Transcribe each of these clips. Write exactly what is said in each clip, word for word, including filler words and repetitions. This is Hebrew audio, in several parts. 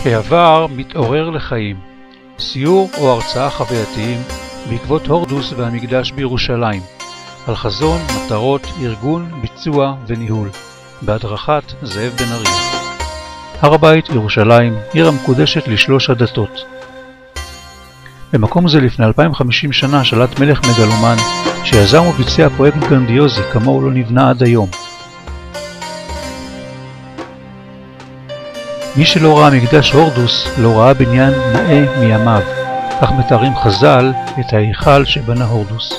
העבר מתעורר לחיים. סיור או הרצאה חווייתיים בעקבות הורדוס והמקדש בירושלים, על חזון, מטרות, ארגון, ביצוע וניהול, בהדרכת זאב בן אריה. הר הבית, ירושלים, עיר המקודשת לשלוש הדתות. במקום זה לפני אלפיים וחמישים שנה שלט מלך מגלומן, שיזם וביצע פרויקט גרנדיוזי כמוהו לא נבנה עד היום. מי שלא ראה מקדש הורדוס לא ראה בניין נאה מימיו, כך מתארים חז"ל את ההיכל שבנה הורדוס.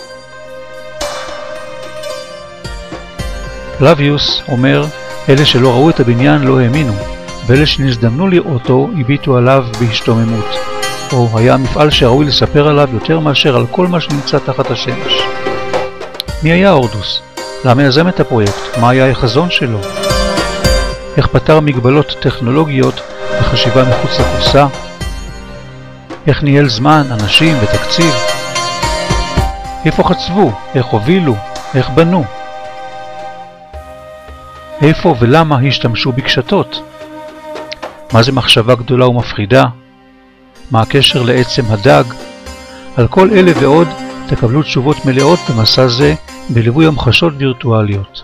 פלביוס אומר, אלה שלא ראו את הבניין לא האמינו, ואלה שנזדמנו לראותו הביטו עליו בהשתוממות, או היה המפעל שראוי לספר עליו יותר מאשר על כל מה שנמצא תחת השמש. מי היה הורדוס? למה יזם את הפרויקט? מה היה החזון שלו? איך פתר מגבלות טכנולוגיות וחשיבה מחוץ לקופסה? איך ניהל זמן, אנשים ותקציב? איפה חצבו? איך הובילו? איך בנו? איפה ולמה השתמשו בקשתות? מה זה מחשבה גדולה ומפחידה? מה הקשר לעצם הדג? על כל אלה ועוד תקבלו תשובות מלאות במסע זה בליווי המחשות וירטואליות.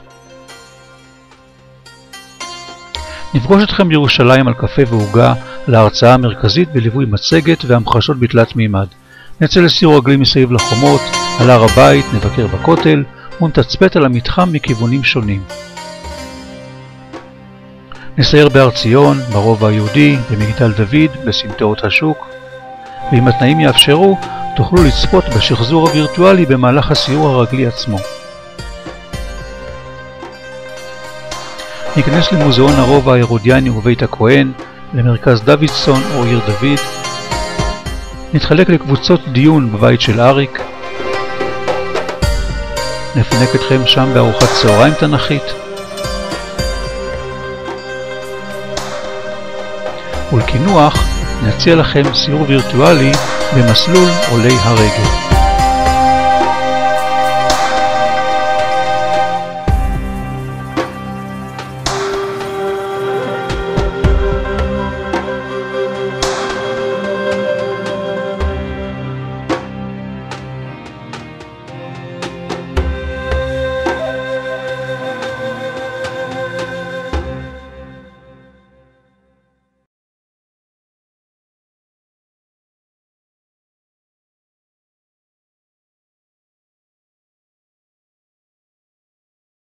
נפגוש אתכם בירושלים על קפה ועוגה להרצאה המרכזית בליווי מצגת והמחשות בתלת מימד. נצא לסיור רגלי מסביב לחומות, על הר הבית, נבקר בכותל ונתצפת על המתחם מכיוונים שונים. נסייר בהר ציון, ברובע היהודי, במגדל דוד, בסמטאות השוק, ואם התנאים יאפשרו, תוכלו לצפות בשחזור הווירטואלי במהלך הסיור הרגלי עצמו. ניכנס למוזיאון הרובע ההרודיאני ובית הכהן, למרכז דוידסון או עיר דוד. נתחלק לקבוצות דיון בבית של אריק. נפנק אתכם שם בארוחת צהריים תנכית. ולקינוח נציע לכם סיור וירטואלי במסלול עולי הרגל.